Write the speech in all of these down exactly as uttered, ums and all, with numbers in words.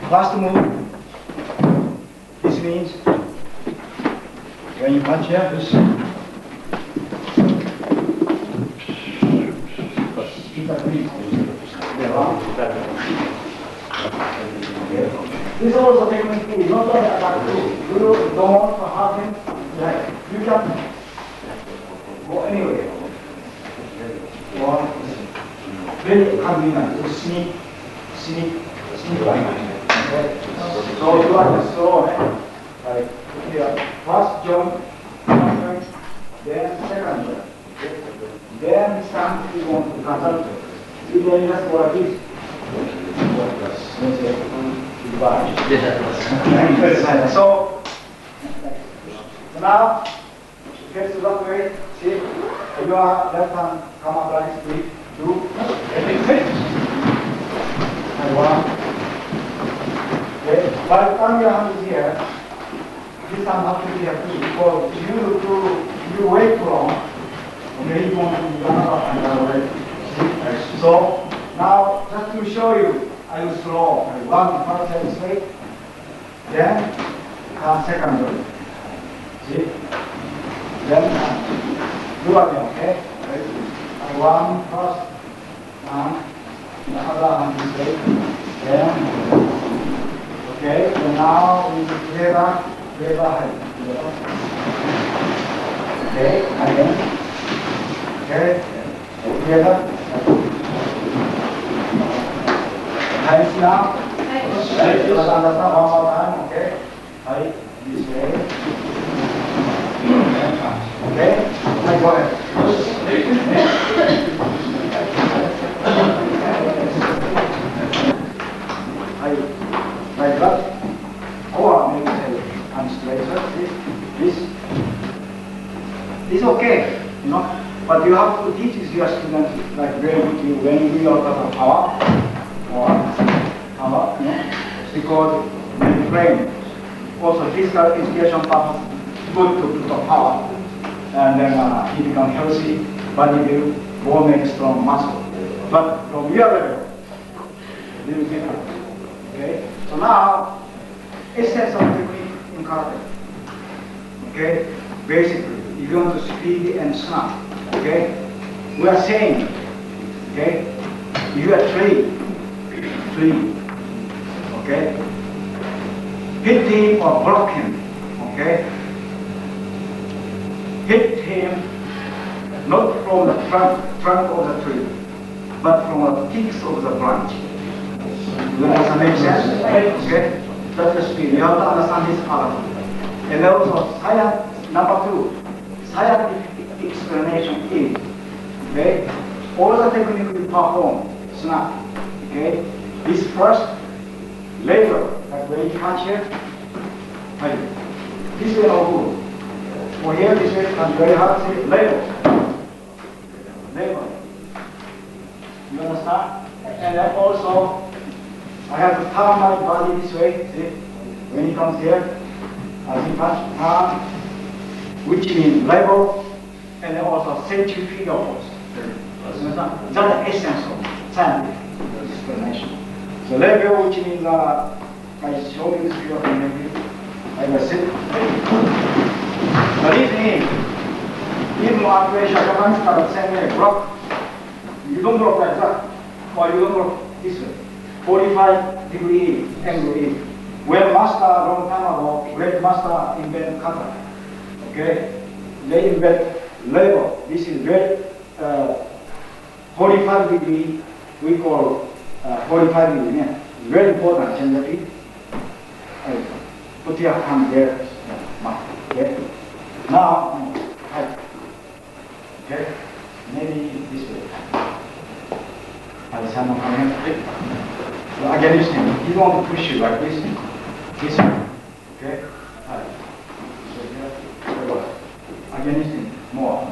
First move, this means when you punch here, this This is also technique too, not only attack too. You don't want to have him, like, you can go anywhere. Or very convenient to sneak, sneak, sneak like okay? So you are to slow, eh? Like here, first jump, then second jump. Then this time you want to cancel. You can just go like this. So, so now, get to that way, see, your left hand come up like this, two, and six. And one. Okay, by the time your hand is here, this hand has to be here too, because if you do, you wait too long, okay, you want to do another hand another way. See? So, now, just to show you, I will slow. One first hand straight, then come second one. See? Then do again, okay? And one first, and the other hand is straight, then, okay? So now we will together, together height. Okay, again. Okay, together. Hands now. Right. Let's understand one more time. Okay. Right. This way. Okay. Now go ahead. Like that. Or maybe say hands straighter. This. This is okay. You know. But you have to teach your students like very quickly when you do a lot of power. Or power, no? Because when you train, also physical education purpose, good to put on power, and then uh, he become healthy, body build, bone make strong muscle. But from your level, a little different. Okay. So now, essence of technique in karate. Okay. Basically, if you want to speed and snap, okay, we are saying, okay, you are trained. Three. Okay? Hit him or block him. Okay? Hit him not from the trunk, trunk of the tree, but from the tips of the branch. Does that make sense? Okay? That's the speed. You have to understand this part. And also, science, number two, scientific explanation is, okay? All the technique we perform, snap, okay? This first labor, like when you punch here, right. This way no good. For here, this way comes very hard, see, labor. Labor. You understand? And then also, I have to turn my body this way, see? When he comes here, as he punch, turn, which means labor, and then also centrifugal force. That's the essence of scientific explanation. The level, which means uh, I show you this video and maybe I will sit. The reason is, even operation Japanese the same way, block. You don't block like that, or you don't block this way. forty-five degree angle in. When master long time ago, great master invent kata. Okay, they invent level. This is very uh, forty-five degree. We call. Uh, forty-five degree, yeah. Very important, generally. Uh, put your hand there. Okay. Now, height. Okay. Maybe this way. So against him. He don't want to push you like this. This way. Okay. Height. So here. Against him. More.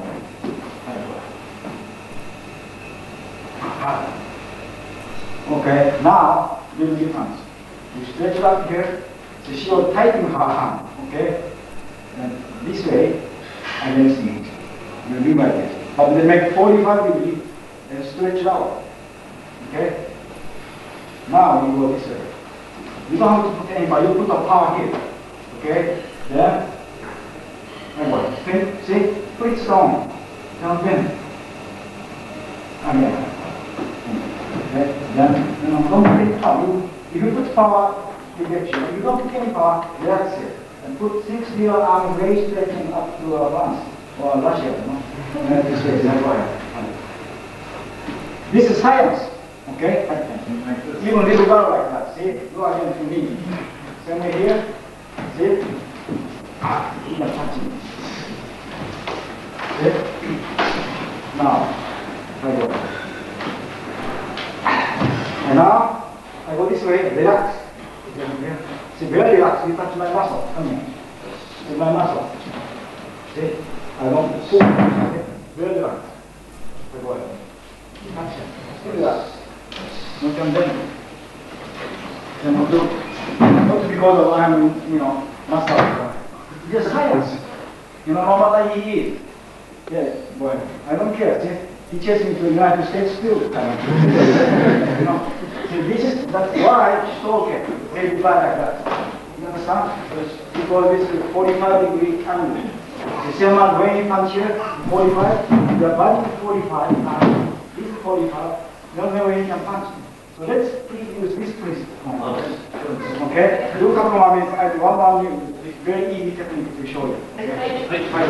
Height. Okay, now, little difference. You stretch out here, so she will tighten her hand, okay? And this way, against me. You do like this. But they make forty-five degree and stretch out, okay? Now you go this way. You don't have to put any power. You put the power here. Okay? Then, and what? Spin, see? Put it strong. Don't bend. Again. Okay? Then, you know, don't put power. You, if you put power, you get you. If you don't put any power, relax it. And put six your arms raised, stretching up to a once. Or Russia, you know? And this way, that's why. This is science. Okay? Even little girl like that. See? Go again to me. Same way here. See? Ah, you can touch it. See? Now, I go. And now, I go this way, relax. See, very relaxed. You touch my muscle. Come here. See my muscle. See? I want to pull. Okay? Very relaxed. I go ahead. Touch it. Relax. Not come down. And not, not because of I'm, you know, muscle. Just science. You know, no matter he is. Yeah, boy. I don't care. See? He chased me to the United States still. You know. See, this is, that's why it's okay. Maybe by like that. You understand? Because this is forty-five degree angle. The same as when you punch here, forty-five, the body is forty-five, and this is forty-five. No way you can punch. So let's use this principle. Okay? Do a couple more minutes. I do one more new, very easy technique to show you. Okay?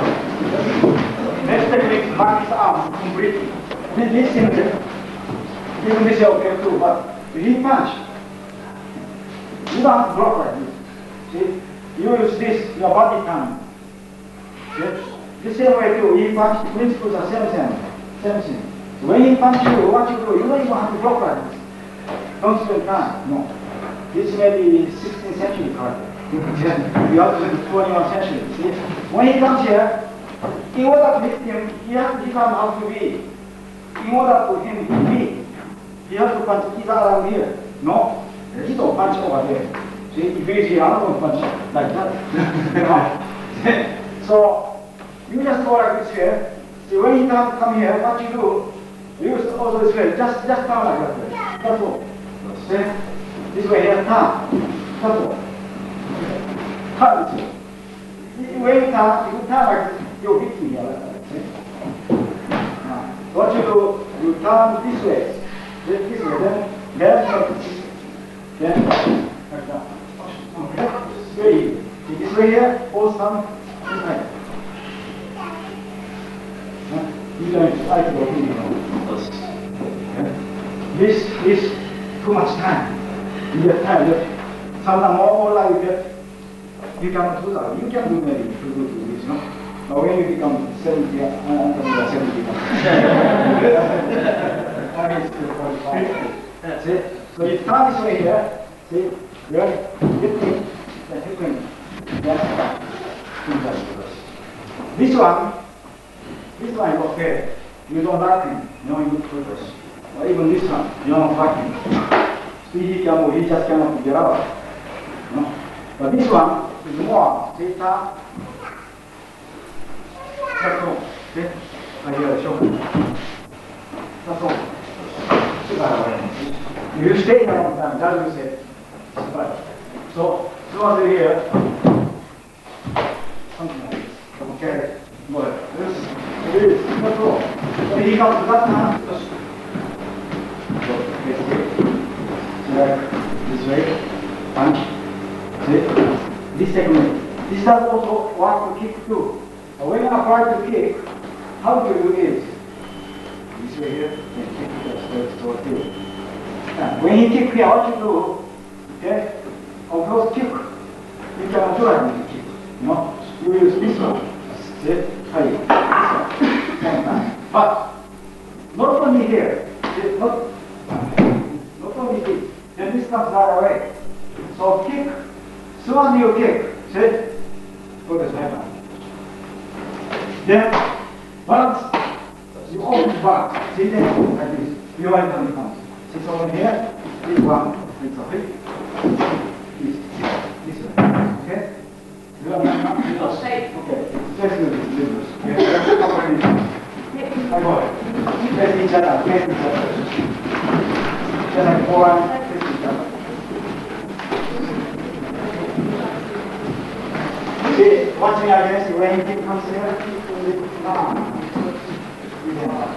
Next technique, back his arm completely. This, this simple. Even this is okay too, but if you punch, you don't have to block like this. See? You use this, your body can. See? The same way too, you punch, the principles are same, same, same thing. So when you punch you, what you do, you don't even have to block like this. Don't spend time, no. This may be sixteenth century card. You have to be twenty-first century. See? When he comes here, in order to hit him, he has to become how to be. In order for him to be, he has to punch either around here. No, he don't punch over there. See, if he's here, I'm going to punch like that. So, you just go like this here. See, when he come, come here, what you do, you use also this way. Just, just turn like that. That's all. See? This way here, turn. That's all. Turn this way. When you turn, you turn like this, you'll hit me here like that. See? Now, what you do, you turn this way. This, this way, then, then, like this. Then, like that. Okay? Very easy. See, this way here, all turn this way. You don't like to go in. This is too much time. You get tired. Sometimes more like you get, you cannot do that. You can do maybe to do this, no? But when you become seventy, I'm talking about seventy. I mean, still forty-five. See? So you turn this way here. See? Ready? Hit me. Then hit me. Then, this one, this one is okay. You don't like him. No, you purpose. Or even this one, you don't like him. See, he, can, he just cannot get out. No? But this one is more. See, turn. That's all. See? I hear a shock. That's all. If you stay here a long time, that will say, right. So, so as here, something like this. Okay? Well, this is, that's all. So he comes to that hand, just go this way. Like this way, punch. See? This technique. This does also work to kick too. But when you apply to kick, how do you do it? This way here, and kick just toward here. And when you kick here, what you do, okay? Of course, kick. You cannot do like kick. No? You use this one. See? But not only here, not, not only this, then this comes right away. So kick, so as you kick, see? Go this way. Then balance, you open back, see then like this, you right when it comes. See, so over here, this one, it's okay. This, this way, okay? You understand? You're safe. Okay, let's do this, do this. Okay, let's cover it. I go ahead. Let's each other, face each other. Just like forearm, face each other. watch me, I guess, when he comes here. Come on.